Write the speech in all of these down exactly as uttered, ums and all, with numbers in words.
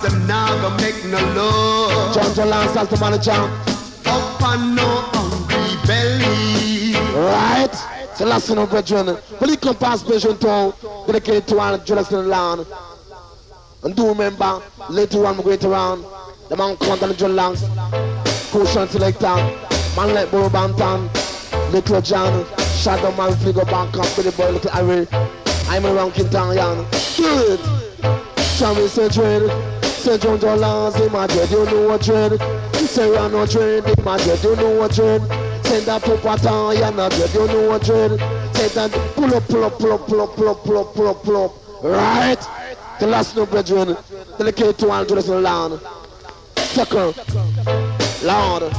Them now gonna make no love. John John Lance as the manager. Up on no hungry belly. Right? So last one, brethren. Will you come past Vision Town? Dedicated to all the jealous in the land. And do remember, later on we go around. The man come on the John Lance. Cushion selector. Man like Burro Banton. Little John. Shadow man figure back up with the boy little Harry. I'm around Toyan. Do it. Tell me say dread. Say John John Lance in my dread. You know what dread. Say you no dread in my dread. You know what dread. Say that Papa Toyan not dread. You know what dread. Say that pull up, pull up, pull up, pull up, pull up, pull up, pull up, pull up. Right? The last no brethren. Delicate to all jealous in the land. Second. Lord.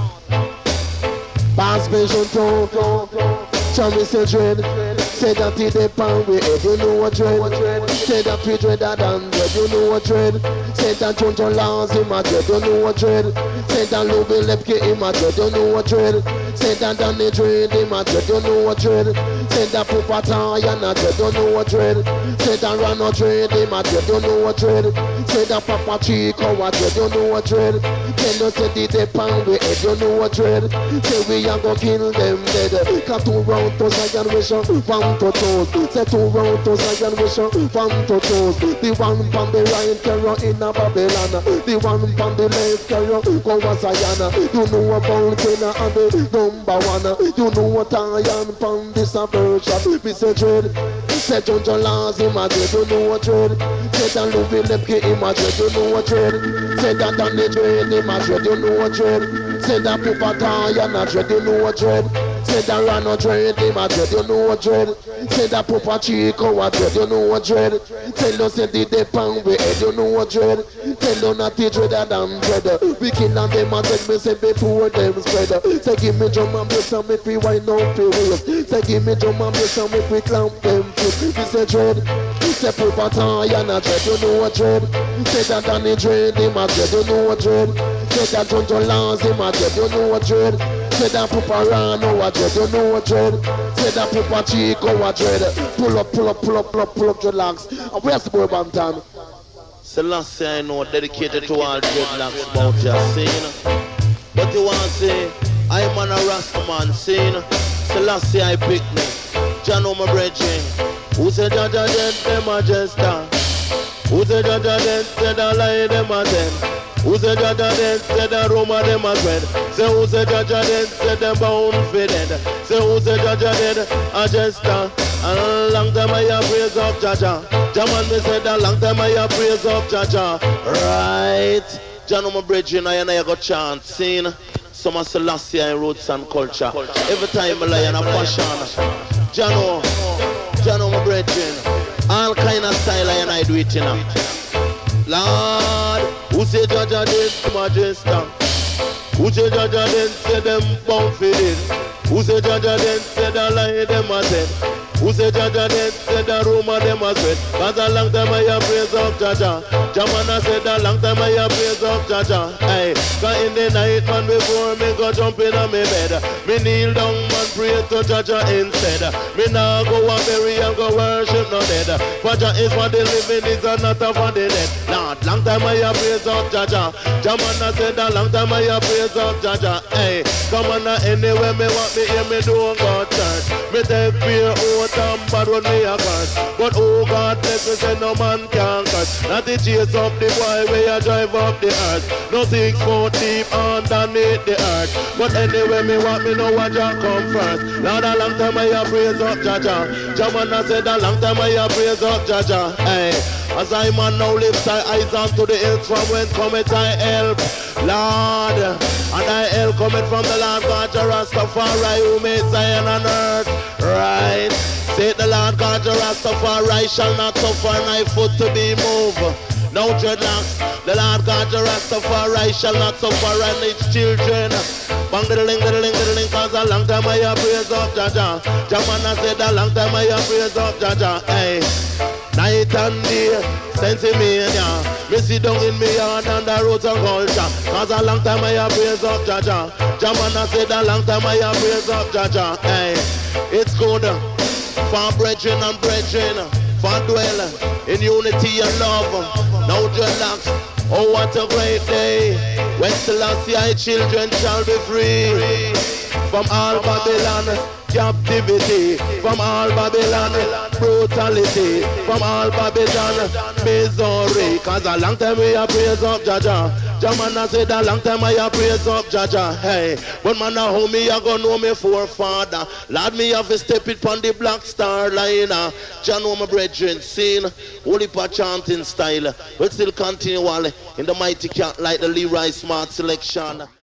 Pass Vision Town. Tell me say dread. Say that it depend we head, you know what dread. Say that we dreader than dread, you know what dread. Say that John John Lance in my dread, you know what dread. Say that Louis Lepke in my dread, you know what dread. Say that Danny Dread in my dread, you know what dread. Say that Papa Toyan in my dread, you know what dread. Say that Rano Dread in my dread, you know what dread. Say that Papa Chico what dread, you know what dread. Tell us say it depend we head, you know what dread. Say we a go kill them dead. Cause two round to Zion we show from to toes. Say two round to Zion we show from to toes. The one from the right carry in a Babylon. The one from the left carry go a Zion. You know a Volcano and the number one. You know what Toyan from this a version. Me say dread. Say John John Lance in my dread. You know what dread. Say that Louis Lepke in my dread. You know what dread. Say that Danny Dread in my dread. You know what dread. Say that Papa Toyan in my dread. You know what dread. Say that Rano Dread in my dread, you know what dread. Say that Papa Chico what dread, you know what dread. Tell us say the depend we head, you know what dread. Tell us not the dreader than dread. We kill on them and take me say before them spread. Say give me drum and bass and make we wind up the waist. Say give me drum and bass and make we clamp them foot. We say dread. Say Papa Toyan a dread, you know what dread. Say that Danny Dread in my dread, you know what dread. Say that John John Lance in my dread, you know what dread. Say that Papa Rano what dread, you know what dread. Say that Papa Chico what dread. Pull up, pull up, pull up, pull up, pull up dreadlocks. And where's the boy Banton? Selassie I know dedicated to all dreadlocks about your scene. But you want to say, I'm on a Rastaman scene. Selassie I pick me. Jano my brethren. Who said Jaja dead, them a jester. Who said Jaja dead, said I lie, them a ten. Who said Jaja dead, said the Roma them a dread. Say who said Jaja dead, said them bound for dead. Say who said Jaja dead, a jester. And a long time I have praise of Jaja. Jaman me said a long time I have praise of Jaja. Right. Jano my brethren, I and I got chant, sing. Some of Selassie and roots and culture. Every time I lie in a passion. Jano, Jano my brethren. All kind of style I and I do it in a. Lord, who say Jaja dead, Majesty? Who say Jaja dead, say them bound for it? Who say Jaja dead, say the lie them a dead? Who say Jaja dead, say the Roma them a sweat? Cause a long time I have praise of Jaja. Jamana said a long time I have praise of Jaja. Aye, cause in the night man before me go jump in on me bed, me kneel down and pray to Jaja instead. Me now go and bury and go worship no dead. Jaja is for the living, is not for the dead. Lord, long time I have praise of Jaja. Jamana said a long time I have praise of Jaja. Hey, come on now, anywhere me want me hear me don't go church. Me take fear out and bad when me a curse. But oh God bless me say no man can curse. Not to chase up the boy where I drive up the earth. No six foot deep underneath the earth. But anyway me want me know what Jah come first. Lord a long time I have praise up Jaja. Jamana said a long time I have praise up Jaja. Hey, as I man now lift my eyes unto the hills from whence cometh I help. Lord, and I help cometh from the Lord God Jah Rastafari who made Zion on earth. Right. Say the Lord God Jah Rastafari shall not suffer thy foot to be moved. No dreadlocks, the Lord God Jah Rastafari shall not suffer and his children. Bang the ling, the ling, the ling, cause a long time I have praise of Jaja. Jamana said a long time I have praise of Jaja. Hey, night and day, sense me in ya. Me sit down in me yard and the roots of culture. Cause a long time I have praise of Jaja. Jamana said a long time I have praise of Jaja. Hey, it's good for brethren and brethren, for dwell in unity and love. No dreadlocks, Oh, what a great day when Selassie children shall be free from all Babylon captivity, from all Babylon brutality, from all Babylon misery. Cause a long time we have praise up Jaja. Jayman I said a long time I have praise up Jaja. Hey, but man a how me a go know me forefather. Lord me have to step it on the black star line. Jah know my brethren seen holy pa chanting style. But still continually in the mighty cat like the Leroy Smart selection.